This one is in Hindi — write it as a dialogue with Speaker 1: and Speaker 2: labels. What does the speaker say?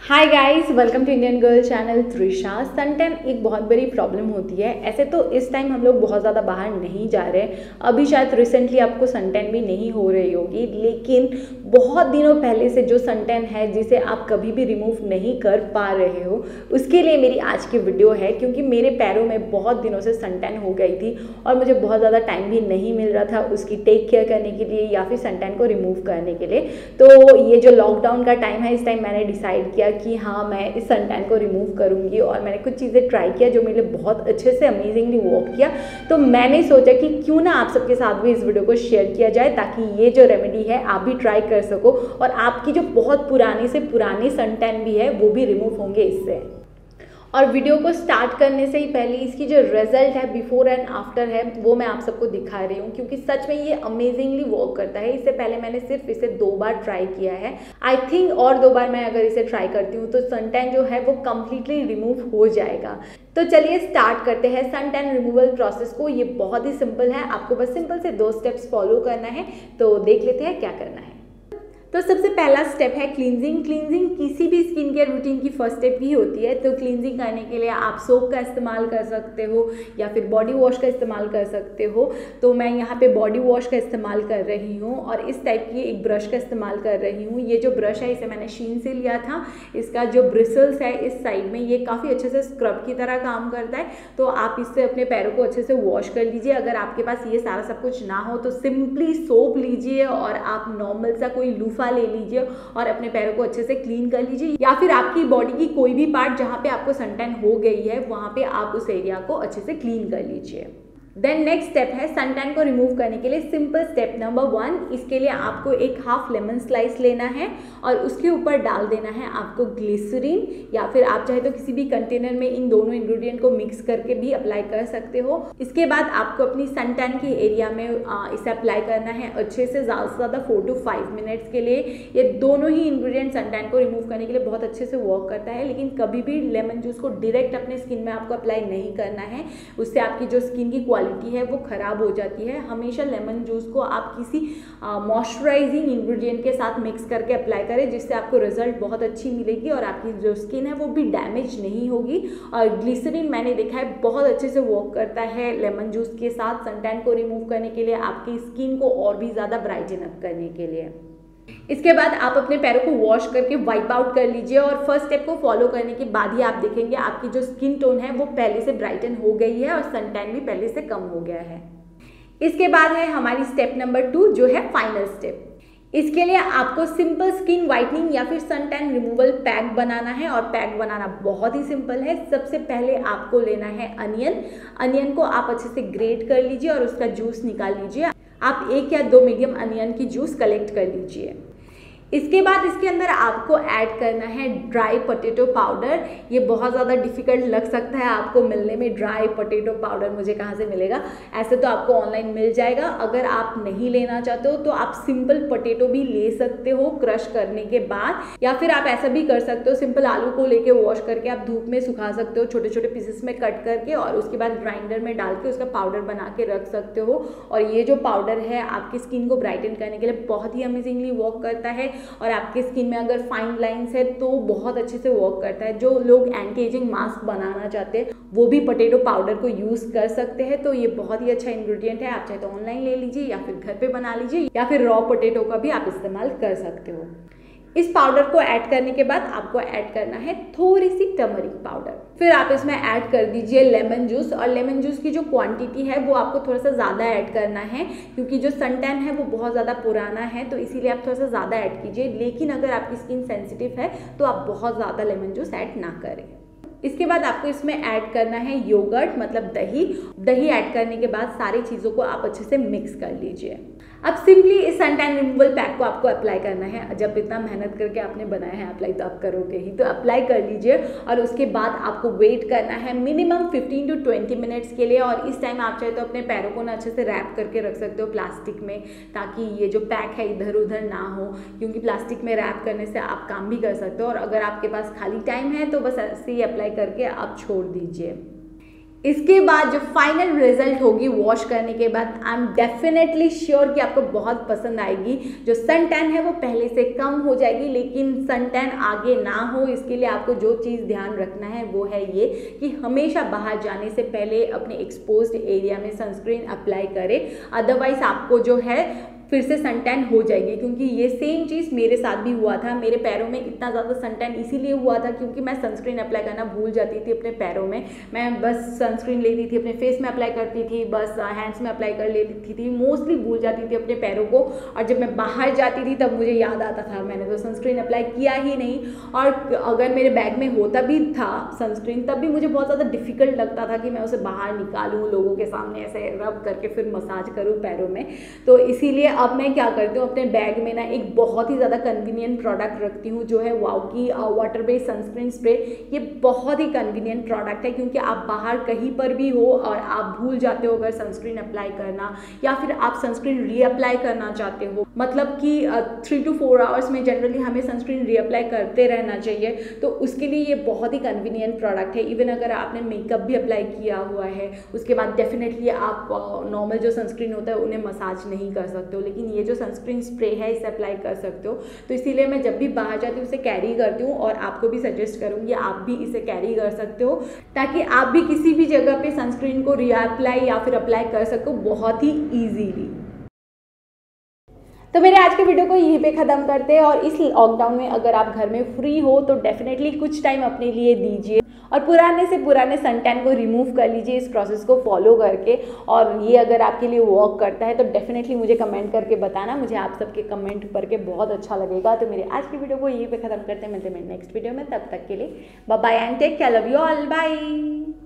Speaker 1: Hi guys, welcome to Indian girl channel Trisha. Sun tan एक बहुत बड़ी प्रॉब्लम होती है। ऐसे तो इस टाइम हम लोग बहुत ज़्यादा बाहर नहीं जा रहे, अभी शायद रिसेंटली आपको सन टैन भी नहीं हो रही होगी, लेकिन बहुत दिनों पहले से जो सन टैन है जिसे आप कभी भी रिमूव नहीं कर पा रहे हो, उसके लिए मेरी आज की वीडियो है। क्योंकि मेरे पैरों में बहुत दिनों से सन टैन हो गई थी और मुझे बहुत ज़्यादा टाइम भी नहीं मिल रहा था उसकी टेक केयर करने के लिए या फिर सन टैन को रिमूव करने के लिए। तो ये जो लॉकडाउन का टाइम है, इस टाइम मैंने डिसाइड किया कि हाँ, मैं इस सन टैन को रिमूव करूँगी और मैंने कुछ चीज़ें ट्राई किया जो मेरे लिए बहुत अच्छे से अमेजिंगली वर्क किया। तो मैंने सोचा कि क्यों ना आप सबके साथ भी इस वीडियो को शेयर किया जाए ताकि ये जो रेमेडी है आप भी ट्राई कर सको और आपकी जो बहुत पुरानी से पुरानी सन टैन भी है वो भी रिमूव होंगे इससे। और वीडियो को स्टार्ट करने से ही पहले इसकी जो रिजल्ट है बिफोर एंड आफ्टर है वो मैं आप सबको दिखा रही हूँ, क्योंकि सच में ये अमेजिंगली वर्क करता है। इससे पहले मैंने सिर्फ इसे 2 बार ट्राई किया है। आई थिंक और 2 बार मैं अगर इसे ट्राई करती हूँ तो सन टैन जो है वो कम्प्लीटली रिमूव हो जाएगा। तो चलिए स्टार्ट करते हैं सन टैन रिमूवल प्रोसेस को। ये बहुत ही सिंपल है, आपको बस सिंपल से 2 स्टेप्स फॉलो करना है। तो देख लेते हैं क्या करना है। तो सबसे पहला स्टेप है क्लींजिंग। क्लींजिंग किसी भी स्किन केयर रूटीन की फर्स्ट स्टेप ही होती है। तो क्लींजिंग करने के लिए आप सोप का इस्तेमाल कर सकते हो या फिर बॉडी वॉश का इस्तेमाल कर सकते हो। तो मैं यहाँ पे बॉडी वॉश का इस्तेमाल कर रही हूँ और इस टाइप की एक ब्रश का इस्तेमाल कर रही हूँ। ये जो ब्रश है इसे मैंने शीन से लिया था। इसका जो ब्रिसल्स है इस साइड में ये काफ़ी अच्छे से स्क्रब की तरह काम करता है। तो आप इससे अपने पैरों को अच्छे से वॉश कर लीजिए। अगर आपके पास ये सारा सब कुछ ना हो तो सिंपली सोप लीजिए और आप नॉर्मल सा कोई लूफा ले लीजिए और अपने पैरों को अच्छे से क्लीन कर लीजिए, या फिर आपकी बॉडी की कोई भी पार्ट जहां पे आपको सन टैन हो गई है वहां पे आप उस एरिया को अच्छे से क्लीन कर लीजिए। देन नेक्स्ट स्टेप है सन टैन को रिमूव करने के लिए सिंपल स्टेप नंबर 1। इसके लिए आपको एक हाफ लेमन स्लाइस लेना है और उसके ऊपर डाल देना है आपको ग्लिसरीन, या फिर आप चाहे तो किसी भी कंटेनर में इन दोनों इंग्रेडिएंट को मिक्स करके भी अप्लाई कर सकते हो। इसके बाद आपको अपनी सन टैन के एरिया में इसे अप्लाई करना है अच्छे से ज़्यादा 4 to 5 मिनट्स के लिए। ये दोनों ही इंग्रेडिएंट सन टैन को रिमूव करने के लिए बहुत अच्छे से वर्क करता है, लेकिन कभी भी लेमन जूस को डायरेक्ट अपने स्किन में आपको अप्लाई नहीं करना है। उससे आपकी जो स्किन की क्वालिटी है वो खराब हो जाती है। हमेशा लेमन जूस को आप किसी मॉइस्चराइजिंग इंग्रेडिएंट के साथ मिक्स करके अप्लाई करें, जिससे आपको रिजल्ट बहुत अच्छी मिलेगी और आपकी जो स्किन है वो भी डैमेज नहीं होगी। और ग्लिसरीन मैंने देखा है बहुत अच्छे से वर्क करता है लेमन जूस के साथ सन टैन को रिमूव करने के लिए, आपकी स्किन को और भी ज़्यादा ब्राइटन अप करने के लिए। इसके बाद आप अपने पैरों को वॉश करके वाइप आउट कर लीजिए और फर्स्ट स्टेप को फॉलो करने के बाद ही आप देखेंगे आपकी जो स्किन टोन है वो पहले से ब्राइटन हो गई है और सन टैन भी पहले से कम हो गया है। इसके बाद है हमारी स्टेप नंबर 2 जो है फाइनल स्टेप। इसके लिए आपको सिंपल स्किन वाइटनिंग या फिर सन टैन रिमूवल पैक बनाना है और पैक बनाना बहुत ही सिंपल है। सबसे पहले आपको लेना है अनियन को आप अच्छे से ग्रेट कर लीजिए और उसका जूस निकाल लीजिए। आप 1 या 2 मीडियम अनियन की जूस कलेक्ट कर लीजिए। इसके बाद इसके अंदर आपको ऐड करना है ड्राई पोटैटो पाउडर। ये बहुत ज़्यादा डिफिकल्ट लग सकता है आपको मिलने में, ड्राई पोटैटो पाउडर मुझे कहाँ से मिलेगा। ऐसे तो आपको ऑनलाइन मिल जाएगा। अगर आप नहीं लेना चाहते हो तो आप सिंपल पोटैटो भी ले सकते हो क्रश करने के बाद, या फिर आप ऐसा भी कर सकते हो सिंपल आलू को लेके वॉश करके आप धूप में सुखा सकते हो छोटे छोटे पीसेस में कट करके, और उसके बाद ग्राइंडर में डाल के उसका पाउडर बना के रख सकते हो। और ये जो पाउडर है आपकी स्किन को ब्राइटन करने के लिए बहुत ही अमेजिंगली वर्क करता है और आपकी स्किन में अगर फाइन लाइंस है तो बहुत अच्छे से वर्क करता है। जो लोग एंटी एजिंग मास्क बनाना चाहते हैं वो भी पोटैटो पाउडर को यूज़ कर सकते हैं। तो ये बहुत ही अच्छा इंग्रेडिएंट है। आप चाहे तो ऑनलाइन ले लीजिए या फिर घर पे बना लीजिए, या फिर रॉ पोटैटो का भी आप इस्तेमाल कर सकते हो। इस पाउडर को ऐड करने के बाद आपको ऐड करना है थोड़ी सी टर्मरिक पाउडर। फिर आप इसमें ऐड कर दीजिए लेमन जूस, और लेमन जूस की जो क्वांटिटी है वो आपको थोड़ा सा ज़्यादा ऐड करना है, क्योंकि जो सन टैन है वो बहुत ज़्यादा पुराना है, तो इसीलिए आप थोड़ा सा ज़्यादा ऐड कीजिए। लेकिन अगर आपकी स्किन सेंसिटिव है तो आप बहुत ज़्यादा लेमन जूस ऐड ना करें। इसके बाद आपको इसमें ऐड करना है योगर्ट, मतलब दही ऐड करने के बाद सारी चीज़ों को आप अच्छे से मिक्स कर लीजिए। अब सिंपली इस सन टैन रिमूवल पैक को आपको अप्लाई करना है। जब इतना मेहनत करके आपने बनाया है अप्लाई तो आप करोगे ही, तो अप्लाई कर लीजिए और उसके बाद आपको वेट करना है मिनिमम 15 to 20 मिनट्स के लिए। और इस टाइम आप चाहे तो अपने पैरों को ना अच्छे से रैप करके रख सकते हो प्लास्टिक में, ताकि ये जो पैक है इधर उधर ना हो, क्योंकि प्लास्टिक में रैप करने से आप काम भी कर सकते हो। और अगर आपके पास खाली टाइम है तो बस ऐसे ही अप्लाई करके आप छोड़ दीजिए। इसके बाद जो फाइनल रिजल्ट होगी वॉश करने के बाद, आई एम डेफिनेटली श्योर कि आपको बहुत पसंद आएगी। जो सन टैन है वो पहले से कम हो जाएगी, लेकिन सन टैन आगे ना हो इसके लिए आपको जो चीज़ ध्यान रखना है वो है ये कि हमेशा बाहर जाने से पहले अपने एक्सपोज्ड एरिया में सनस्क्रीन अप्लाई करें, अदरवाइज आपको जो है फिर से सन टैन हो जाएगी। क्योंकि ये सेम चीज़ मेरे साथ भी हुआ था, मेरे पैरों में इतना ज़्यादा सन टैन इसीलिए हुआ था क्योंकि मैं सनस्क्रीन अप्लाई करना भूल जाती थी अपने पैरों में। मैं बस सनस्क्रीन लेती थी, अपने फेस में अप्लाई करती थी, बस हैंड्स में अप्लाई कर लेती थी, मोस्टली भूल जाती थी अपने पैरों को। और जब मैं बाहर जाती थी तब मुझे याद आता था मैंने तो सनस्क्रीन अप्लाई किया ही नहीं। और अगर मेरे बैग में होता भी था सनस्क्रीन तब भी मुझे बहुत ज़्यादा डिफिकल्ट लगता था कि मैं उसे बाहर निकालूँ, लोगों के सामने ऐसे रब करके फिर मसाज करूँ पैरों में। तो इसीलिए अब मैं क्या करती हूँ, अपने बैग में ना एक बहुत ही ज़्यादा कन्वीनियंट प्रोडक्ट रखती हूँ जो है वाओ की वाटर बेस्ड सनस्क्रीन स्प्रे। ये बहुत ही कन्वीनियंट प्रोडक्ट है क्योंकि आप बाहर कहीं पर भी हो और आप भूल जाते हो अगर सनस्क्रीन अप्लाई करना, या फिर आप सनस्क्रीन रीअप्लाई करना चाहते हो, मतलब कि 3 to 4 आवर्स में जनरली हमें सनस्क्रीन रीअप्लाई करते रहना चाहिए। तो उसके लिए ये बहुत ही कन्वीनियंट प्रोडक्ट है। इवन अगर आपने मेकअप भी अप्लाई किया हुआ है उसके बाद डेफिनेटली आप नॉर्मल जो सनस्क्रीन होता है उन्हें मसाज नहीं कर सकते हो, लेकिन ये जो सनस्क्रीन स्प्रे है इसे अप्लाई कर सकते हो। तो इसीलिए मैं जब भी बाहर जाती हूँ उसे कैरी करती हूँ और आपको भी सजेस्ट करूँगी आप भी इसे कैरी कर सकते हो ताकि आप भी किसी भी जगह पे सनस्क्रीन को रीअप्लाई या फिर अप्लाई कर सको बहुत ही ईजीली। तो मेरे आज के वीडियो को यहीं पे ख़त्म करते हैं। और इस लॉकडाउन में अगर आप घर में फ्री हो तो डेफिनेटली कुछ टाइम अपने लिए दीजिए और पुराने से पुराने सन टैन को रिमूव कर लीजिए इस प्रोसेस को फॉलो करके। और ये अगर आपके लिए वर्क करता है तो डेफिनेटली मुझे कमेंट करके बताना, मुझे आप सबके कमेंट पढ़ के बहुत अच्छा लगेगा। तो मेरे आज की वीडियो को यहीं पे ख़त्म करते हैं, मिलते हैं नेक्स्ट वीडियो में, तब तक के लिए bye bye and take care, love you all, bye.